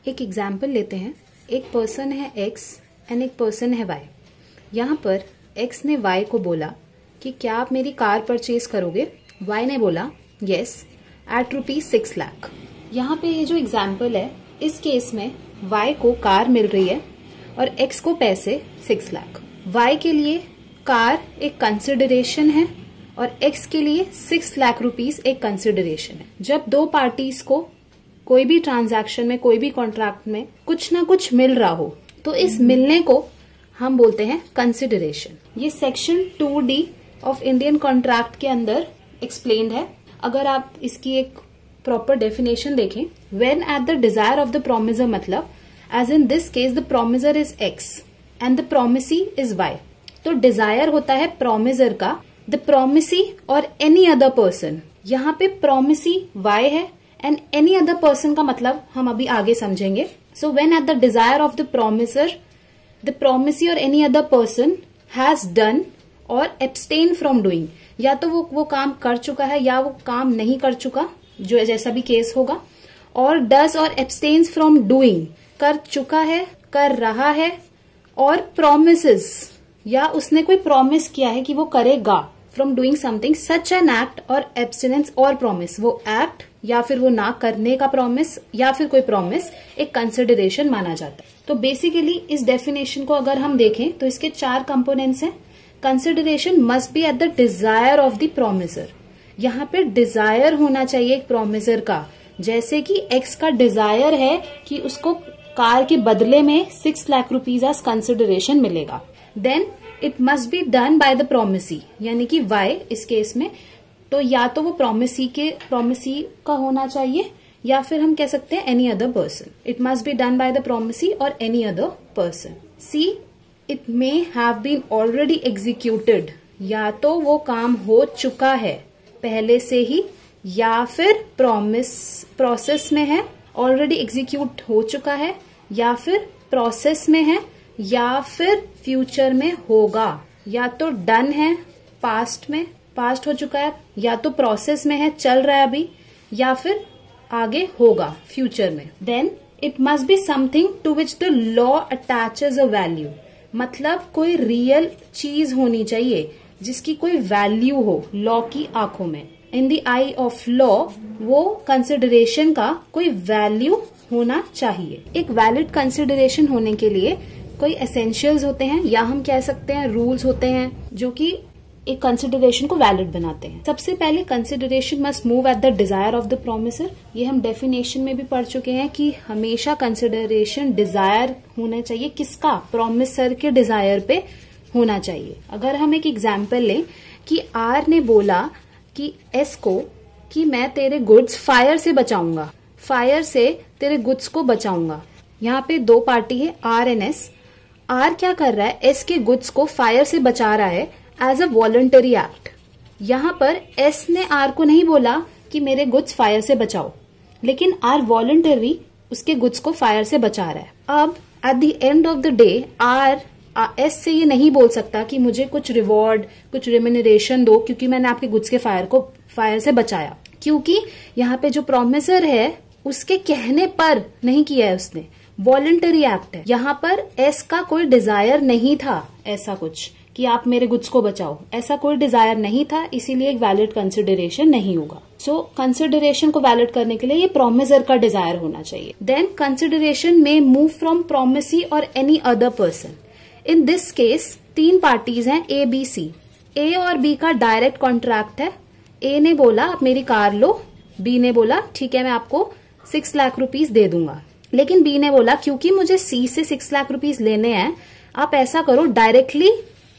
एक एग्जाम्पल लेते हैं। एक पर्सन है X एंड एक पर्सन है Y। यहाँ पर X ने Y को बोला कि क्या आप मेरी कार परचेज करोगे। Y ने बोला यस एट ₹6 लाख। यहाँ पे ये जो एग्जाम्पल है, इस केस में Y को कार मिल रही है और X को पैसे 6 लाख। Y के लिए कार एक कंसिडरेशन है और X के लिए 6 लाख रुपीस एक कंसिडरेशन है। जब दो पार्टीज को कोई भी ट्रांजैक्शन में, कोई भी कॉन्ट्रैक्ट में कुछ ना कुछ मिल रहा हो, तो इस मिलने को हम बोलते हैं कंसिडरेशन। ये section 2D of Indian contract के अंदर एक्सप्लेन्ड है। अगर आप इसकी एक प्रॉपर डेफिनेशन देखें, when at the desire of the promisor, मतलब as in this case the promisor is X and the promisee is Y। तो डिजायर होता है प्रोमिसर का, द प्रोमिसी और एनी अदर पर्सन। यहाँ पे प्रोमिसी Y है एंड एनी अदर पर्सन का मतलब हम अभी आगे समझेंगे। So when at the desire of the promisor the promisee और any other person has done और एब्स्टेन फ्रॉम डूइंग, या तो वो काम कर चुका है या वो काम नहीं कर चुका, जो जैसा भी केस होगा, और डज और एब्स्टेन्स फ्रॉम डूइंग, कर चुका है, कर रहा है, और प्रोमिसेस, या उसने कोई प्रॉमिस किया है कि वो करेगा, from doing something such an act और एब्स्टिनेंस और प्रॉमिस, वो एक्ट या फिर वो ना करने का प्रॉमिस या फिर कोई प्रॉमिस एक कंसिडरेशन माना जाता है। तो बेसिकली इस डेफिनेशन को अगर हम देखें तो इसके 4 कंपोनेंट्स हैं। Consideration must be at the desire of the promisor. यहाँ पे डिजायर होना चाहिए एक प्रोमिसर का, जैसे कि X का डिजायर है कि उसको कार के बदले में 6 लाख रुपीज एज कंसिडरेशन मिलेगा। Then it must be done by the promisee, यानी कि Y इस केस में, तो या तो वो प्रोमिसी का होना चाहिए या फिर हम कह सकते हैं any other person. It must be done by the promisee और any other person. C, it may have been already executed, या तो वो काम हो चुका है पहले से ही, या फिर प्रोसेस में है, ऑलरेडी एग्जीक्यूट हो चुका है, या फिर प्रोसेस में है, या फिर फ्यूचर में होगा। या तो डन है पास्ट में, पास्ट हो चुका है, या तो प्रोसेस में है, चल रहा है अभी, या फिर आगे होगा फ्यूचर में। Then it must be something to which the law attaches a value, मतलब कोई रियल चीज होनी चाहिए जिसकी कोई वैल्यू हो लॉ की आंखों में। In the eye of law वो कंसिडरेशन का कोई वैल्यू होना चाहिए। एक वैलिड कंसिडरेशन होने के लिए कोई एसेंशियल्स होते हैं, या हम कह सकते हैं रूल्स होते हैं, जो कि एक कंसिडरेशन को वैलिड बनाते हैं। सबसे पहले consideration must move at the desire of the promisor. ये हम डेफिनेशन में भी पढ़ चुके हैं कि हमेशा कंसिडरेशन डिजायर होना चाहिए, किसका, प्रोमिसर के डिजायर पे होना चाहिए। अगर हम एक एग्जाम्पल लें कि R ने बोला कि S को कि मैं तेरे गुड्स फायर से बचाऊंगा, फायर से तेरे गुड्स को बचाऊंगा। यहाँ पे 2 पार्टी है R एंड S। R क्या कर रहा है, S के गुड्स को फायर से बचा रहा है एज अ वॉलंटरी एक्ट। यहाँ पर S ने R को नहीं बोला कि मेरे गुड्स फायर से बचाओ, लेकिन R वॉलंटरी उसके गुड्स को फायर से बचा रहा है। अब at the end of the day R S से ये नहीं बोल सकता कि मुझे कुछ रिवॉर्ड, कुछ रेम्यूनरेशन दो क्योंकि मैंने आपके गुड्स के फायर से बचाया, क्योंकि यहाँ पे जो प्रोमिसर है उसके कहने पर नहीं किया है उसने, वॉलंटरी एक्ट है। यहाँ पर S का कोई डिजायर नहीं था ऐसा कुछ कि आप मेरे गुड्स को बचाओ, ऐसा कोई डिजायर नहीं था, इसीलिए एक वैलिड कंसिडरेशन नहीं होगा। सो कंसिडरेशन को वैलिड करने के लिए ये प्रोमिसर का डिजायर होना चाहिए। देन कंसिडरेशन में मूव फ्रॉम प्रोमिसी और any other person. In this case 3 parties हैं A, B, C। A और B का डायरेक्ट कॉन्ट्रैक्ट है। A ने बोला आप मेरी कार लो, B ने बोला ठीक है मैं आपको 6 लाख रुपीस दे दूंगा, लेकिन B ने बोला क्योंकि मुझे C से 6 लाख रुपीस लेने हैं, आप ऐसा करो डायरेक्टली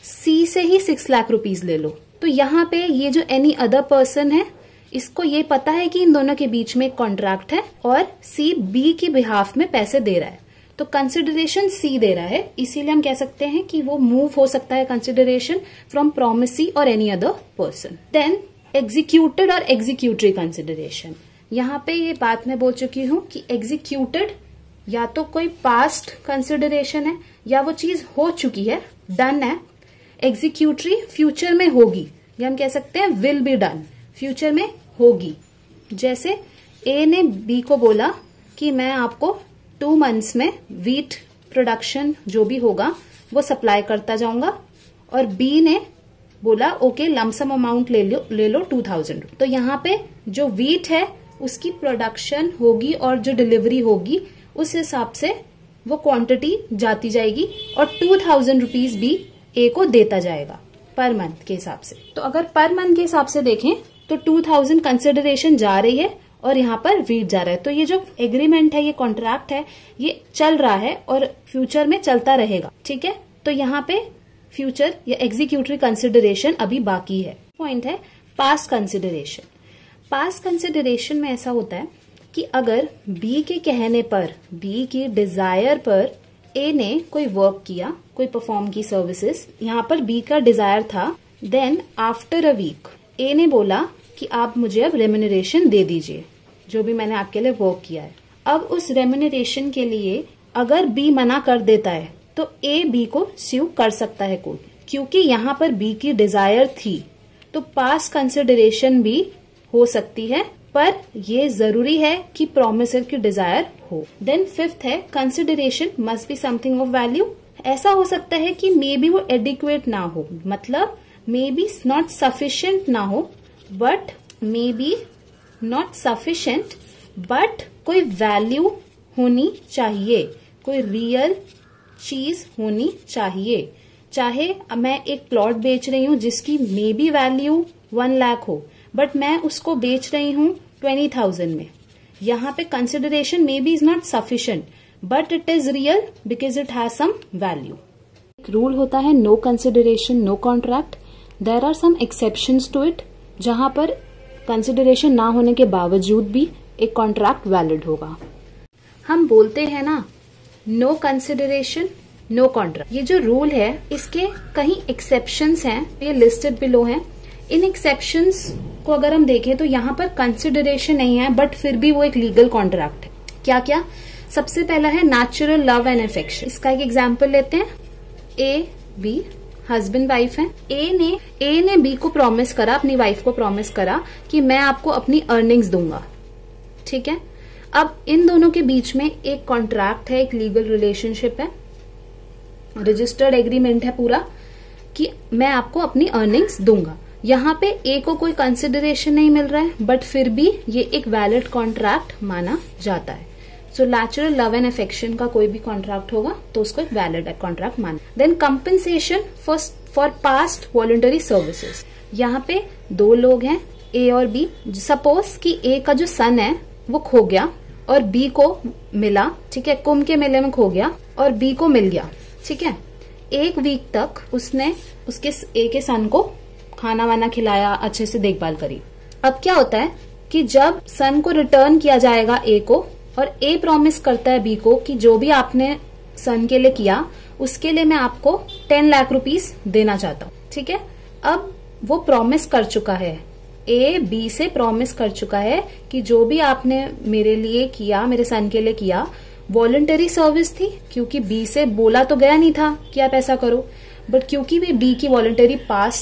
C से ही 6 लाख रुपीस ले लो। तो यहाँ पे ये जो एनी अदर पर्सन है, इसको ये पता है कि इन दोनों के बीच में एक कॉन्ट्रैक्ट है और C B के बिहाफ में पैसे दे रहा है, तो कंसिडरेशन C दे रहा है, इसीलिए हम कह सकते हैं कि वो मूव हो सकता है कंसिडरेशन फ्रॉम प्रोमिसी और any other person. Then executed और एग्जीक्यूटरी कंसिडरेशन। यहाँ पे ये बात मैं बोल चुकी हूँ कि एग्जीक्यूटेड या तो कोई पास्ट कंसिडरेशन है या वो चीज हो चुकी है, डन है। एग्जीक्यूटरी फ्यूचर में होगी, या हम कह सकते हैं विल बी डन, फ्यूचर में होगी। जैसे A ने B को बोला कि मैं आपको 2 months में व्हीट प्रोडक्शन जो भी होगा वो सप्लाई करता जाऊंगा, और बी ने बोला ओके लमसम अमाउंट ले लो 2000। तो यहाँ पे जो व्हीट है उसकी प्रोडक्शन होगी और जो डिलीवरी होगी उस हिसाब से वो क्वांटिटी जाती जाएगी, और 2000 रुपीज भी ए को देता जाएगा पर मंथ के हिसाब से। तो अगर पर मंथ के हिसाब से देखें तो 2000 कंसिडरेशन जा रही है और यहाँ पर व्हीट जा रहा है। तो ये जो एग्रीमेंट है, ये कॉन्ट्रैक्ट है, ये चल रहा है और फ्यूचर में चलता रहेगा। ठीक है, तो यहाँ पे फ्यूचर या एग्जीक्यूटरी कंसिडरेशन अभी बाकी है। पॉइंट है पास्ट कंसिडरेशन। पास्ट कंसिडरेशन में ऐसा होता है कि अगर बी के कहने पर, बी की डिजायर पर ए ने कोई वर्क किया, कोई परफॉर्म की सर्विसेज, यहाँ पर बी का डिजायर था, then after a week A ने बोला कि आप मुझे अब रेम्यूनरेशन दे दीजिए जो भी मैंने आपके लिए वर्क किया है। अब उस रेम्यूनरेशन के लिए अगर बी मना कर देता है तो ए बी को स्यू कर सकता है कोर्ट, क्योंकि यहाँ पर बी की डिजायर थी। तो पास्ट कंसिडरेशन भी हो सकती है, पर ये जरूरी है कि प्रोमिसर की डिजायर हो। देन फिफ्थ है consideration must be something of value. ऐसा हो सकता है कि मे बी वो एडिक्वेट ना हो, मतलब मे बी नॉट सफिशिएंट ना हो, but may be not sufficient but कोई वैल्यू होनी चाहिए, कोई रियल चीज होनी चाहिए। चाहे मैं एक प्लॉट बेच रही हूँ जिसकी मे बी वैल्यू 1 लाख हो, बट मैं उसको बेच रही हूँ 20,000 में। यहाँ पे consideration may be is not sufficient but it is real because it has some value. एक रूल होता है no consideration no contract. There are some exceptions to it, जहां पर कंसिडरेशन ना होने के बावजूद भी एक कॉन्ट्रैक्ट वैलिड होगा। हम बोलते हैं ना नो कंसिडरेशन नो कॉन्ट्रैक्ट। ये जो रूल है इसके कहीं एक्सेप्शंस हैं, ये लिस्टेड बिलो हैं। इन एक्सेप्शंस को अगर हम देखें तो यहाँ पर कंसिडरेशन नहीं है बट फिर भी वो एक लीगल कॉन्ट्रैक्ट है। क्या क्या? सबसे पहला है नेचुरल लव एंड अफेक्शन। इसका एक एग्जांपल लेते हैं। ए बी हस्बैंड वाइफ है। ए ने बी को प्रॉमिस करा, अपनी वाइफ को प्रॉमिस करा कि मैं आपको अपनी अर्निंग्स दूंगा। ठीक है, अब इन दोनों के बीच में एक कॉन्ट्रैक्ट है, एक लीगल रिलेशनशिप है, रजिस्टर्ड एग्रीमेंट है पूरा कि मैं आपको अपनी अर्निंग्स दूंगा। यहाँ पे ए को कोई कंसिडरेशन नहीं मिल रहा है बट फिर भी ये एक वैलिड कॉन्ट्रैक्ट माना जाता है। So natural love and affection का कोई भी कॉन्ट्रैक्ट होगा तो उसको एक वैलिड कॉन्ट्रैक्ट माना। Then compensation for past voluntary services. यहाँ पे 2 लोग हैं, ए और बी। सपोज कि ए का जो सन है वो खो गया और बी को मिला। ठीक है, कुंभ के मेले में खो गया और बी को मिल गया। ठीक है, 1 वीक तक उसने उसके ए के सन को खाना वाना खिलाया, अच्छे से देखभाल करी। अब क्या होता है कि जब सन को रिटर्न किया जाएगा ए को, और ए प्रॉमिस करता है बी को कि जो भी आपने सन के लिए किया उसके लिए मैं आपको 10 लाख रुपीस देना चाहता हूँ। ठीक है, अब वो प्रॉमिस कर चुका है, ए बी से प्रॉमिस कर चुका है कि जो भी आपने मेरे लिए किया, मेरे सन के लिए किया, वॉलंटरी सर्विस थी, क्योंकि बी से बोला तो गया नहीं था कि आप ऐसा करो, बट क्योंकि भी बी की वॉलंटरी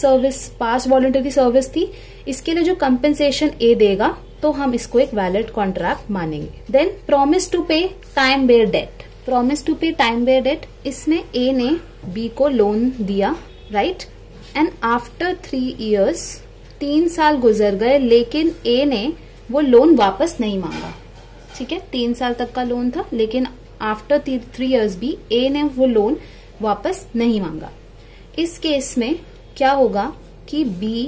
पास वॉलंटरी सर्विस थी, इसके लिए जो कंपेंसेशन ए देगा तो हम इसको एक वैलिड कॉन्ट्रैक्ट मानेंगे। Then promise to pay time barred debt. Promise to pay time barred debt, इसमें ए ने बी को लोन दिया, राइट, एंड आफ्टर 3 years 3 साल गुजर गए लेकिन ए ने वो लोन वापस नहीं मांगा। ठीक है, 3 साल तक का लोन था लेकिन आफ्टर 3 years भी ए ने वो लोन वापस नहीं मांगा। इस केस में क्या होगा कि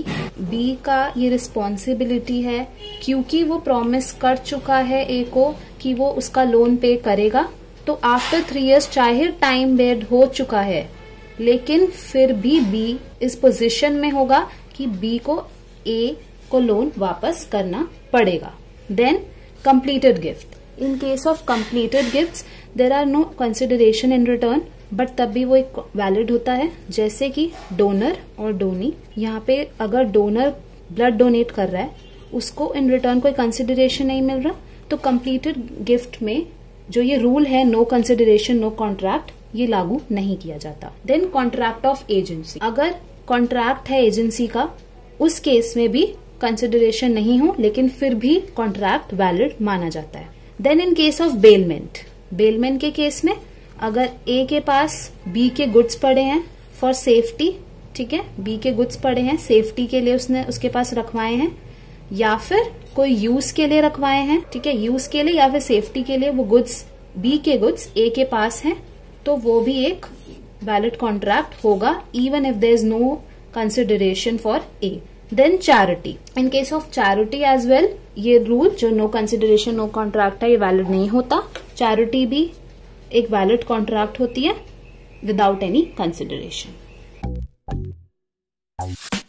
बी का ये रिस्पॉन्सिबिलिटी है, क्योंकि वो प्रॉमिस कर चुका है ए को कि वो उसका लोन पे करेगा। तो आफ्टर 3 years चाहे टाइम बेड हो चुका है लेकिन फिर भी बी इस पोजीशन में होगा कि बी को ए को लोन वापस करना पड़ेगा। Then completed gift. In case of completed gifts there are no consideration in return, but तब भी वो एक वैलिड होता है, जैसे कि डोनर और डोनी। यहाँ पे अगर डोनर ब्लड डोनेट कर रहा है, उसको इन रिटर्न कोई कंसिडरेशन नहीं मिल रहा, तो कंप्लीटेड गिफ्ट में जो ये रूल है नो कंसिडरेशन नो कॉन्ट्रैक्ट, ये लागू नहीं किया जाता। Then contract of agency. अगर कॉन्ट्रैक्ट है एजेंसी का, उस केस में भी कंसिडरेशन नहीं हो लेकिन फिर भी कॉन्ट्रैक्ट वैलिड माना जाता है। Then in case of bailment, bailment के केस में अगर ए के पास बी के गुड्स पड़े हैं फॉर सेफ्टी, ठीक है, बी के गुड्स पड़े हैं सेफ्टी के लिए उसने उसके पास रखवाए हैं, या फिर कोई यूज के लिए रखवाए हैं, ठीक है, यूज के लिए या फिर सेफ्टी के लिए वो गुड्स बी के गुड्स ए के पास हैं, तो वो भी एक वैलिड कॉन्ट्रैक्ट होगा even if there is no consideration for A. Then charity, in case of charity as well ये रूल जो नो कंसिडरेशन नो कॉन्ट्रैक्ट है ये वैलिड नहीं होता। चैरिटी भी एक वैलिड कॉन्ट्रैक्ट होती है विदाउट एनी कंसिडरेशन।